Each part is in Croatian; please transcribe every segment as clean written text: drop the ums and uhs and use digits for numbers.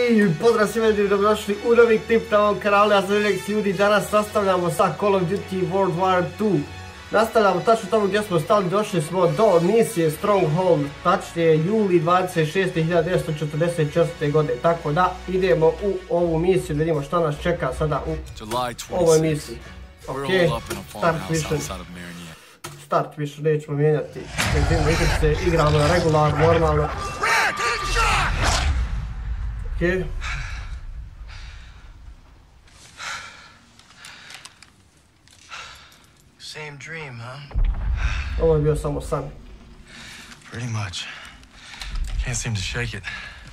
I pozdrav svima ljudi, dobrodošli u novi klip na ovom kanalu, ja sam Alex ljudi, danas nastavljamo sa Call of Duty World War II. Nastavljamo tačno tamo gdje smo stali, došli smo do misije Stronghold, tačnije juli 26.1944. godine, tako da idemo u ovu misiju, vidimo šta nas čeka sada u ovoj misiji. Ok, start mission nećemo mijenjati, igramo na regular, normalno. Okay. Same dream, huh? Ovo je bio samo san. Pretty much. Can't seem to shake it.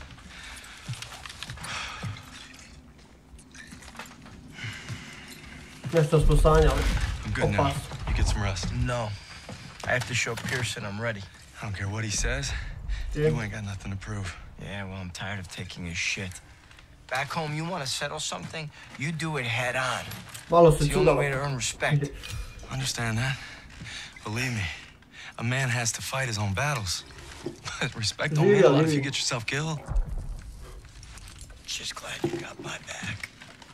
Nešto smo sanjali. I'm good now. You get some rest. No. I have to show Pearson I'm ready. I don't care what he says. Yeah. You ain't got nothing to prove. Yeah, well, I'm tired of taking his shit. Back home, you want to settle something, you do it head on. It's the only way to earn respect. Understand that? Believe me, a man has to fight his own battles. But respect don't mean a lot if you get yourself killed. Just glad you got my back.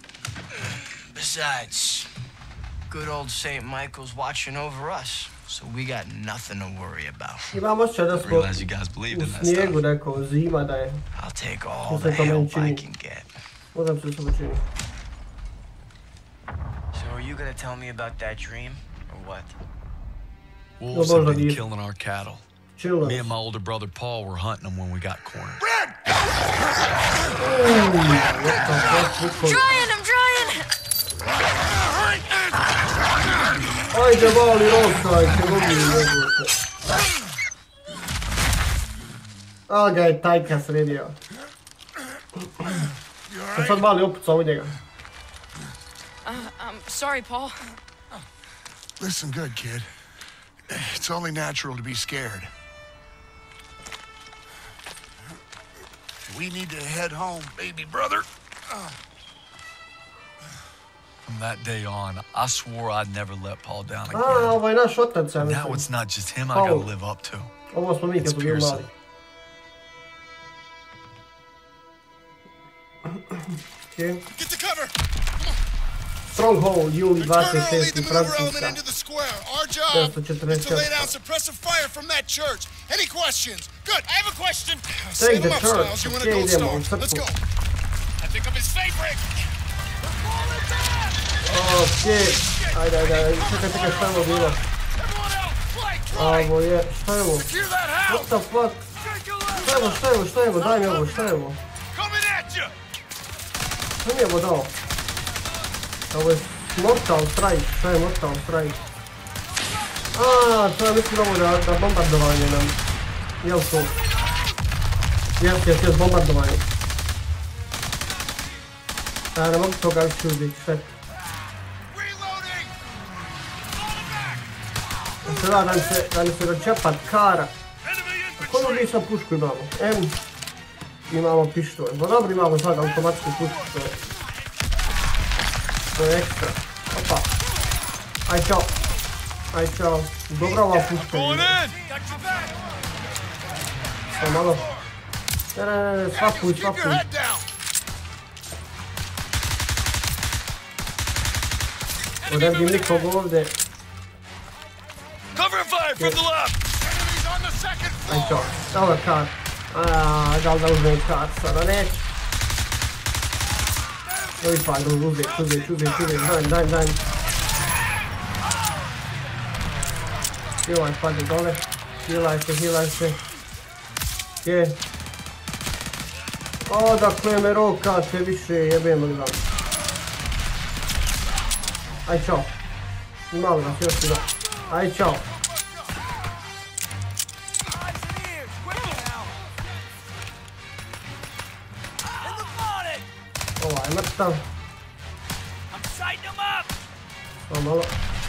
Besides, good old St. Michael's watching over us. So we got nothing to worry about. I realize you guys believed in that stuff. I'll take all the help I can get. So are you gonna tell me about that dream, or what? Wolves have been killing our cattle. Me and my older brother Paul were hunting them when we got cornered. I'm trying! Ajde, vali ostajte, lubi jebote. A ga je tajka sredio. Sad mali opucao u njega. I'm sorry, Paul. Listen good, kid. It's only natural to be scared. We need to head home, baby brother. From that day on, I swore I'd never let Paul down again. Ovo je naš otac, ja mislim. Now it's not just him I gotta live up to. Ovo smo mi kad smo bili mali. Okay. Get the cover! Stronghold, juli 26. Francuska. Our job is to lay down suppressive fire from that church. Any questions? Good, I have a question. Take the church. Okay, idemo u crkvu. I think of his favorite. Okej, ajde, čekaj, šta je ovo bilo? Ovo je, šta je ovo? What the fuck? Šta je ovo, daj mi ovo, šta je ovo? Šta mi je ovo dao? Ovo je Mortal Strike, šta je Mortal Strike? To je mislim ovo da bombardovanje nam, jel to? Jes, bombardovanje. Ne mogu toga više uzeti, šta je? Sada da mi se dočepat kara. Koju mi sad pušku imamo? Imamo pištolj. No dobro, imamo sad automatsku pušku, to je ekstra. Opa. Aj čao. Dobra ova puška je. Samo malo. Ne, svapuj. Ne vidim nikog ovdje. Aj čao. Evo ga kar. Da li da uzmem kar sada, neću. Oj pa, uzeti, daj. Hilaj, padi dole. Hilaj se. Gdje? Odakle me rokate više, jebem li vam. Aj čao. Imali nas još da. Aj čao. Ova je mrtav. Samo malo.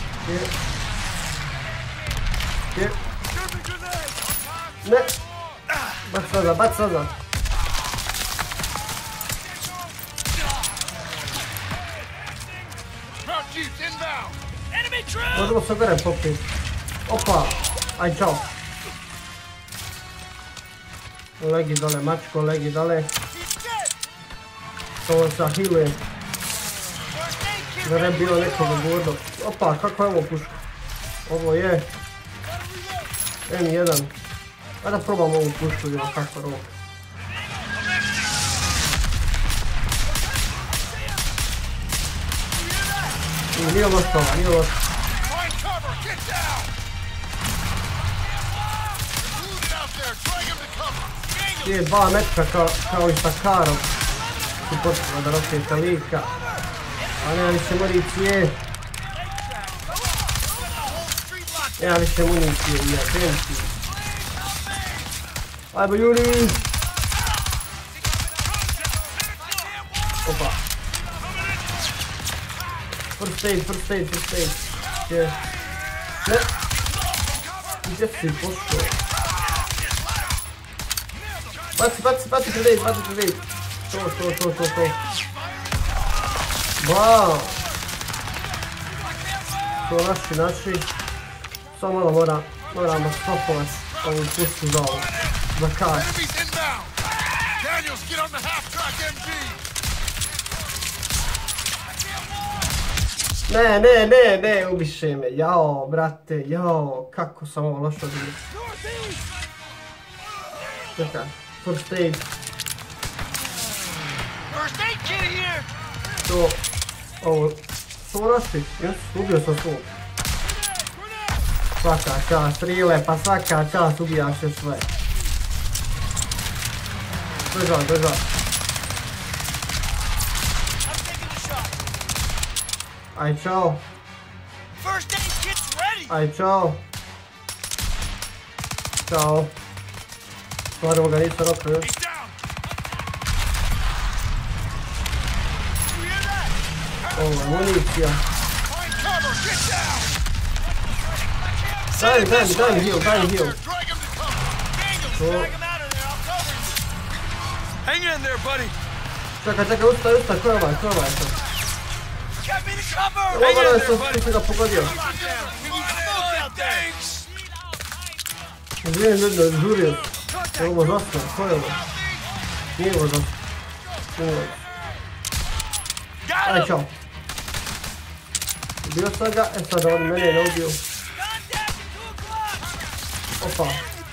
Gdje? Ne. Bac sada. Možemo se gore popiti. Opa. Aj čao. Legi dole, mačko, legi dole. To sa healujem. Da ne bilo nekoga gordo. Opa, kako je ovo puška? Ovo je M1. Ajde da probam ovu pušku, vidimo kako je ovo. Nije loš to, nije loš. Je 2 metra kao i sa karom. Tu potreba da roketa lika. A nema više municije. Nema više municije, jebenti. Ajmo Juri! Opa. First aid. Gdje? Ne! Gdje si pošao? Baci grenade. To. Wow! To naši. Samo malo moramo stopovat ovu pušku za ovo. Za kar. Ne, ubiše me. Jao, brate, kako sam ovo lošo vidio. Čekaj, first aid. To, ovo, što naši? Jes, ubio sam svog. Svaka čast, rile, pa svaka čast, ubijaš se sve. Drža. Aj, čao. Čao. Stvarno ga nisam rokao još. Ovo je municija. Daj mi heal. To. Hang in there, buddy. Čekaj, ustaj, ko je ovaj to? Ovo sam ga pogodio. Dvijem ljudi, žurio. Ovo zasno, ko je ovo? Nije ovo zasno. Aj, čao. Ubio sam ga, sada on mene ne ubio. Opa.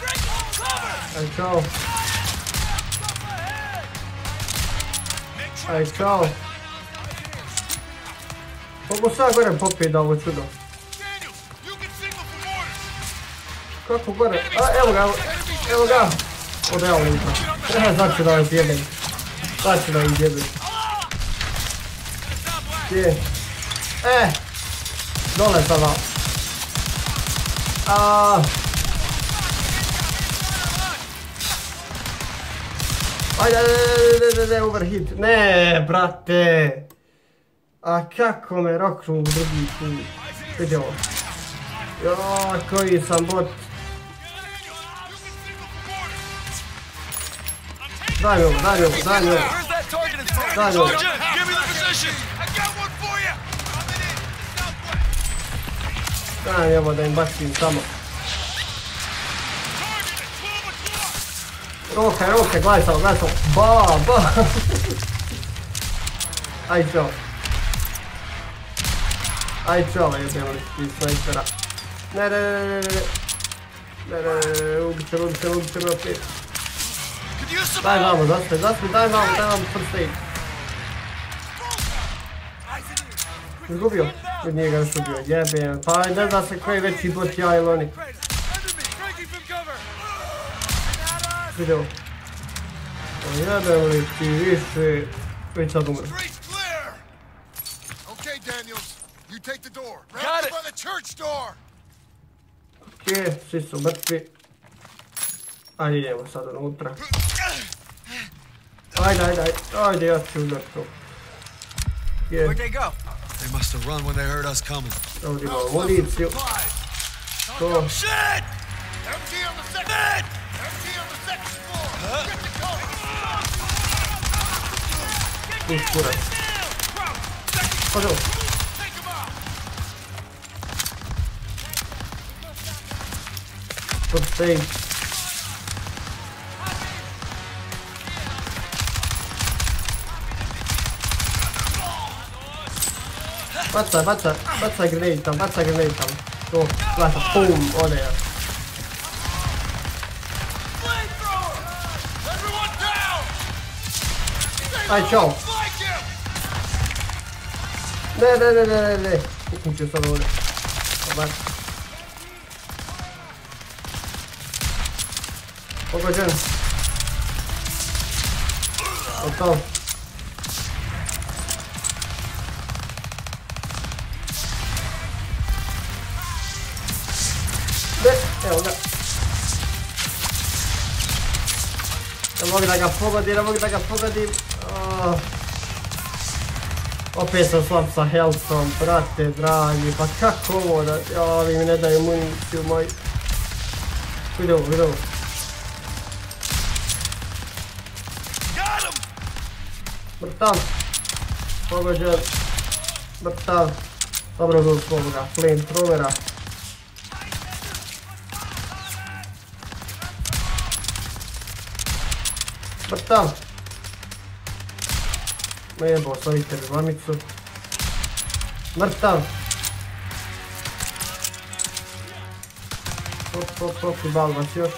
Aj, čao. Mogu sad gore popiti da ovo čudo. Kako gore? Evo ga. Ode ja ulipa. Znači da je zjebim. Gdje? Dole sada. Ajde, overhit. Ne, brate. A kako me roknu u drugi put. Vidi ovo. Joj, koji sam bot. Daj mi ovo. Daj mi ovo da im bacim samo. Roke, gledaj samo. Ba. Aj, čao, jebem li ti snajpera. Ne, ubit će me opet. Daj vamo, zaspij, daj vamo first aid. Izgubio? Nije ga još ubio, jebem. Pa ne zna se koji veći bot ja ili oni. Video. Jebem li ti više, već sad umre. You take the door. Got it. By the church door. Okej, svi su mrtvi. Ajde, idemo sad unutra. Ajde, ja ću udar to. Where'd they go? They must have run when they heard us coming. Ovdje imamo municiju. To. Shit! Empty on the second floor. Get the cover. Uskurac. Pađo. First aid. Bacaj grenade tam. To, glasa, pum, ode ja. Aj, čao. Ne. Ukuću sad ovdje. Dobar. Pogođen. Gotovo. Evo ga. Ne mogu da ga pogodim. Opet sam slab sa healthom, brate dragi, pa kako ovo da... Ovi mi ne daju municiju moj. Vidi ovo. Mrtav. Pogođen. Mrtav. Dobro uzeli smo ovoga flamethrowera. Mrtav. Jebo, stavite zvanicu. Mrtav. Hop, i balvac još.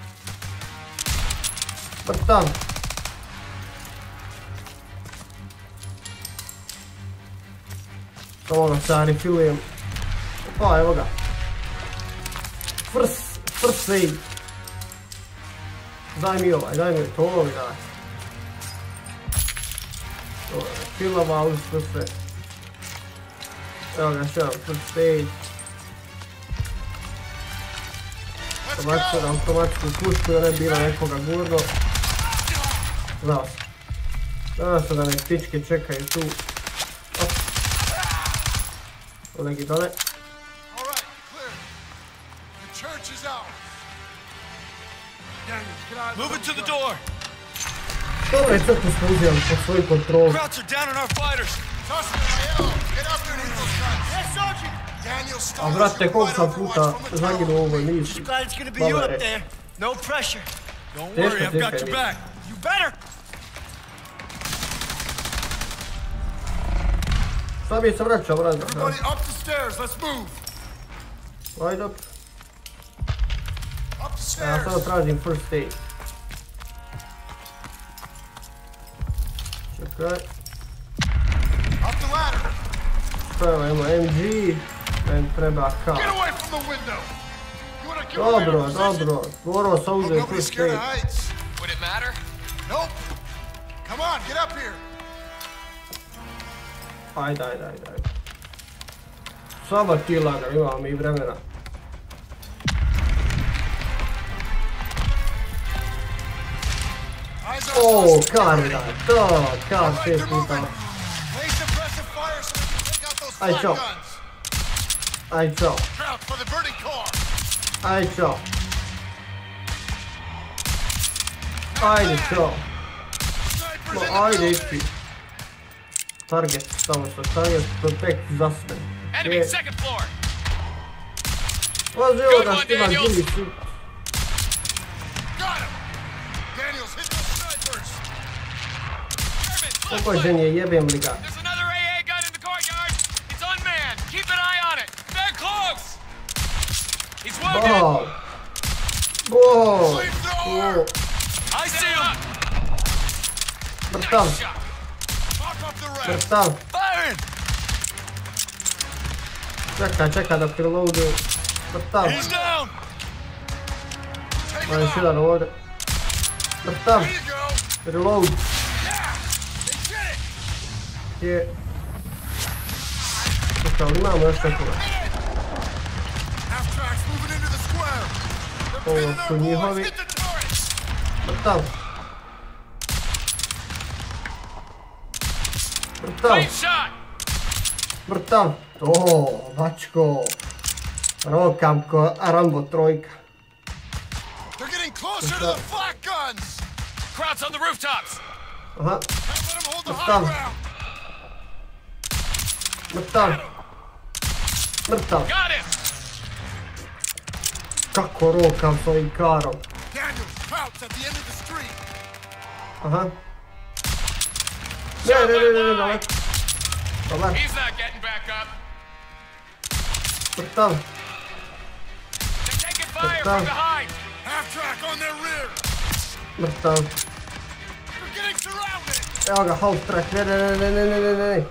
Mrtav. Samo ga sad refilujem. Pa, evo ga. First aid. Daj mi to mi daj. Filama, ali što se... Evo ga, što je first aid. Automatsku pušku i ona je bila nekoga gurno. Znao sam. Znao sam da me ptičke čekaju tu. Legi dole. Move it to the door. Dobro je crtu smo uzeli pod svoju kontrolu. Krauts are down on our fighters. A brate, koliko sam puta zaginuo u ovoj misiji. No pressure. Don't worry, I've got your back. You better. Sad mi se vraća, brate. Everybody up the stairs, let's move. Ajde. Up the stairs. Ja sada tražim first aid. Čekaj. Up the ladder. Evo, imamo MG. Meni treba K. Get away from the window. You wanna kill away from the position? Dobro. Morao sam uzeti Nobody's first scared aid. of heights. Would it matter? Nope. Come on, get up here. Ajde. Sama ti lagar, imamo mi vremena. O, karda, to, kar 6 puta. Aj, čao. Ajde, čao. No, ajde, ići. Target, samo što target, protect za sve. Enemy second floor. Ozi ovo da štima gimicu. Pogođen je, jebem li ga. There's another AA gun in the courtyard. It's unmanned. Keep an eye on it. They're close. He's wounded. Wow. I see him. Mrtav. Firing. Čeka da preloaduju. Mrtav. He's down. Ma još jedan ovdje. Mrtav. Reload. Je. Čekaj, ali imamo još nekoga. Ovo su njihovi. Mrtav. Mrtav. O, bačko. Rokam ko Rambo trojka. They're getting closer to the flak guns. Krauts on the rooftops. Aha. Let them hold the high ground. Mrtav. Got him. Kako rokam s ovim karom. Daniels, Krauts at the end of the street. Aha. Ne. Dobar. Mrtav. Mrtav. Mrtav. Evo ga, half track, ne.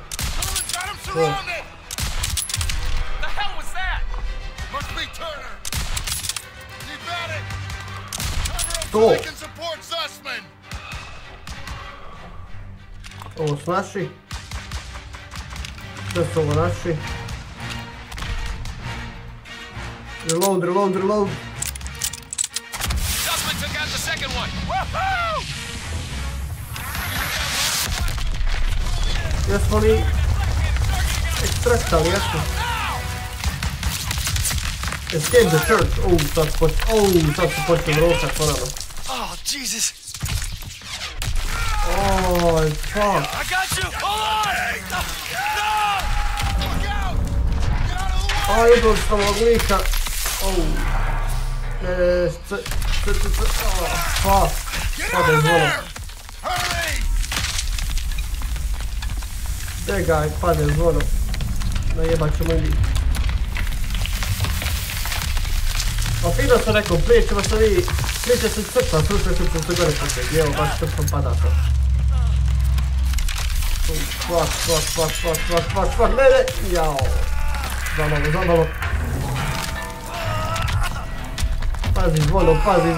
To. Ovo su naši. Sve su ovo naši. Reload. Jesmo li ekstraktali, jesmo? Escape the church. Sad su počeli rokat ponovno. Oh, Jesus. Oh, fuck. I got you. Hold on. Idol sam ovog lika. Fuck. Pada zvono. Čekaj, pade zvono. Najebat ćemo i njih. A fino sam rekao, prije ćemo se vi... Prije će se crta, slušaj se se gore početi. Evo, baš crtom pada to. Fuck, ne. Jao. Zamalo. Pazi zvono.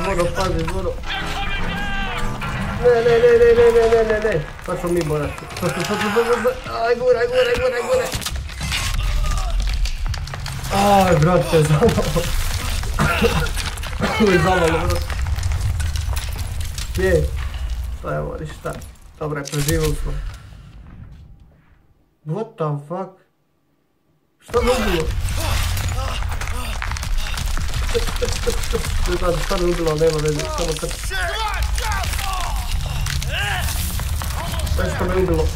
Ne. Sad ćemo mi morati. Aj, gure. Aj, brate, zamalo, brate. Je. Šta je ovo, šta? Dobre, preživali smo. What the fuck? Šta mi ubilo? Ne znam šta mi ubilo, nema veze, samo kad... Nešto me ubilo.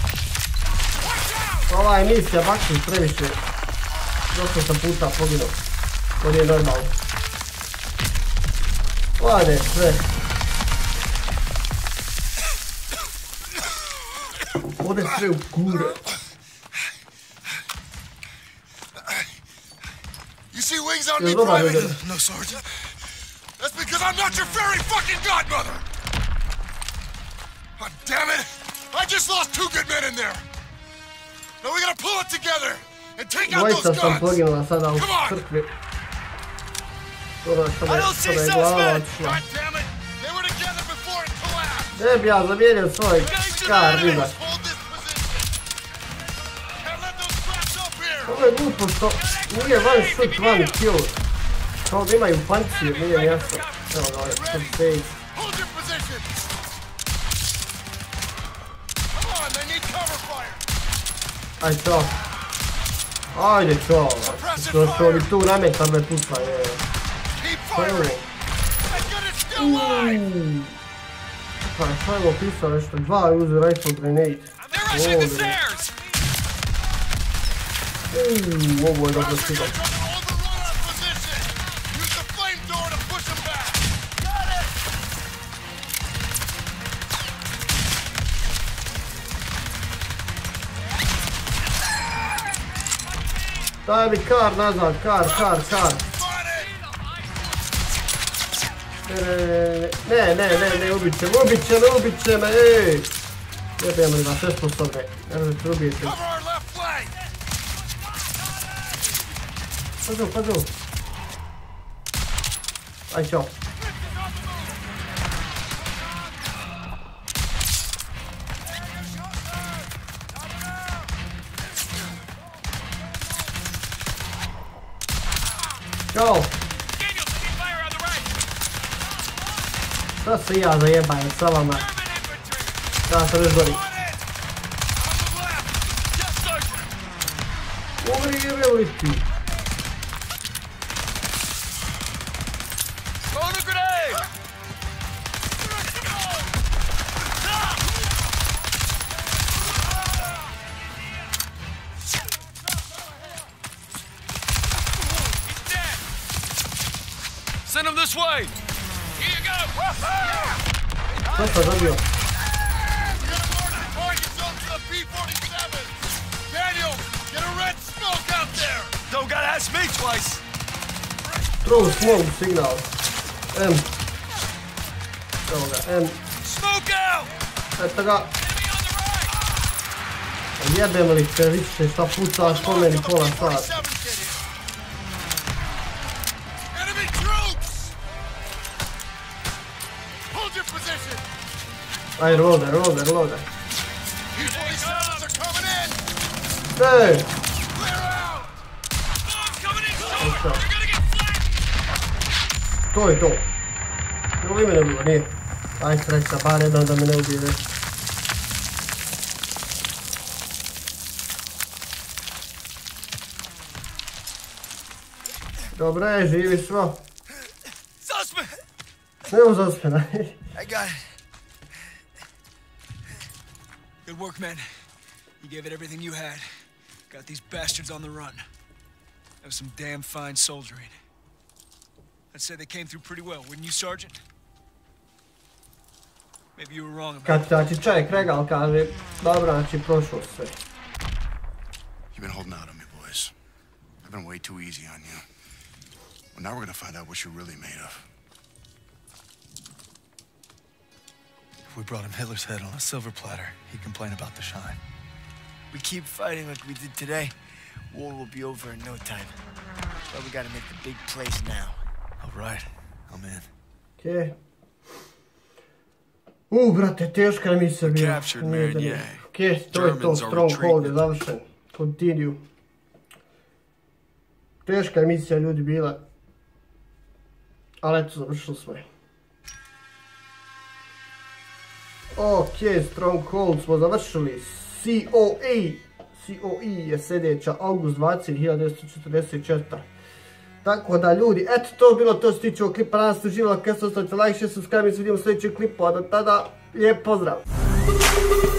Ova emisija bakši previše. Dosta sam puta poginuo. To nije normalno. Lade sve. Ode sve u kure. You see wings on me, Private? No, Sergeant. That's because I'm not your fairy fucking godmother! God damn it! I just lost 2 good men in there! Now we gotta pull it together and take out those guns! Come on! I don't see Sussman! God damn it! They were together before it collapsed! Ne bi ja zamijenio svoj kar, riba. Ovo je glupo što nije one shoot, one kill. Kao da imaju pancir, nije jasno. Evo ga ovdje, first stage. Aj čo? Ajde čo? Što mi tu nameta me puca, je. Šta je ovo? Pa šta je ovo pisao nešto? 2 use rifle grenade. Ovo je dobro stigao. Daj mi kar nazad, kar. Ne, ubit će me, ej! Jebem li vas, sve sposobne, ne možete ubijete. Pađu. Aj čo. Ćao. Šta se ja zajebajem sa vama? Da se već gori. Umri jebeli ti. Send him this way. Here you go. Šta sam dobio? Throw smoke signal. M. Evo ga, M. Eto ga. Jebem li te više šta pucaš po meni pola sata. Aj, reloader. Ej! To je to. Ovo ime ne bilo, nije. Aj, sreća, bar jedan da me ne ubije već. Dobro je, živi svo. Nemo zaspena. I got it. Good work, man. You gave it everything you had. Got these bastards on the run. That was some damn fine soldiering. I'd say they came through pretty well, wouldn't you, Sergeant? Maybe you were wrong about it. Kad ti čovjek regal kaže, dobro, znači prošlo sve. You've been holding out on me, boys. I've been way too easy on you. Well, now we're gonna find out what you're really made of. If we brought him Hitler's head on a silver platter, he'd complain about the shine. We keep fighting like we did today, war will be over in no time. But we gotta make the big plays now. All right, I'm in. Okej. Brate, teška je misija bila. Okej, to je to, Stronghold je završen. Continue. Teška je misija ljudi bila. Ali eto, završili smo je. Okej, Stronghold smo završili. COE je sljedeća, august 20.1944. Tako da ljudi, eto to je bilo to što se tiče ovog klipa. Nadam se uživali, kad se ostavite like, share, subscribe i se vidimo u sljedećem klipu. A do tada, lijep pozdrav!